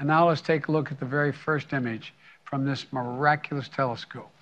And now let's take a look at the very first image from this miraculous telescope.